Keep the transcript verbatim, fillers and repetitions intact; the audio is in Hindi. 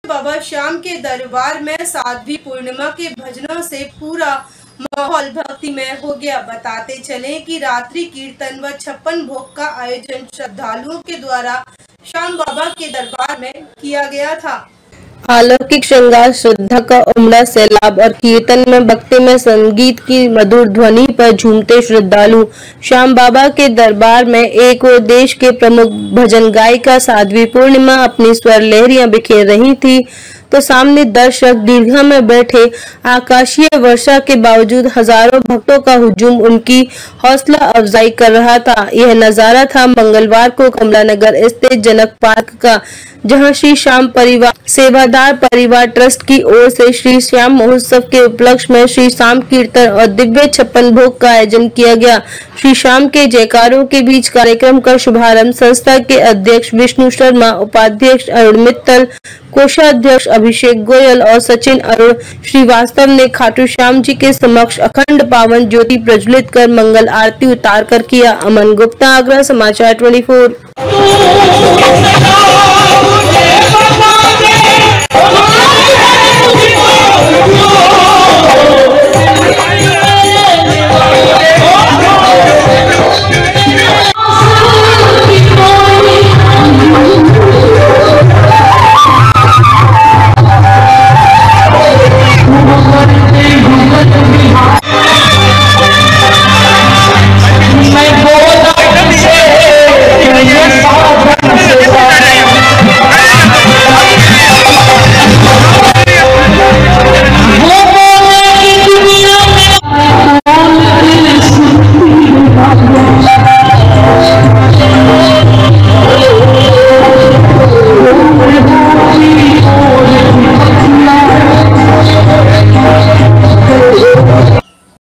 बाबा श्याम के दरबार में साध्वी पूर्णिमा के भजनों से पूरा माहौल भक्तिमय हो गया। बताते चले कि रात्रि कीर्तन व छप्पन भोग का आयोजन श्रद्धालुओं के द्वारा श्याम बाबा के दरबार में किया गया था। अलौकिक श्रृंगार, श्रद्धा का उमड़ा सैलाब और कीर्तन में भक्ति में संगीत की मधुर ध्वनि पर झूमते श्रद्धालु श्याम बाबा के दरबार में एक और देश के प्रमुख भजन गायिका साध्वी पूर्णिमा अपनी स्वर लहरियां बिखेर रही थी, तो सामने दर्शक दीर्घा में बैठे आकाशीय वर्षा के बावजूद हजारों भक्तों का हुजूम उनकी हौसला अफजाई कर रहा था। यह नजारा था मंगलवार को कमला नगर स्थित जनक पार्क का, जहां श्री श्याम परिवार सेवादार परिवार ट्रस्ट की ओर से श्री श्याम महोत्सव के उपलक्ष्य में श्री श्याम कीर्तन और दिव्य छप्पन भोग का आयोजन किया गया। श्री श्याम के जयकारों के बीच कार्यक्रम का शुभारंभ संस्था के अध्यक्ष विष्णु शर्मा, उपाध्यक्ष अरुण मित्तल, कोषाध्यक्ष अभिषेक गोयल और सचिन अरुण श्रीवास्तव ने खाटू श्याम जी के समक्ष अखंड पावन ज्योति प्रज्वलित कर मंगल आरती उतार कर किया। अमन गुप्ता, आगरा समाचार चौबीस।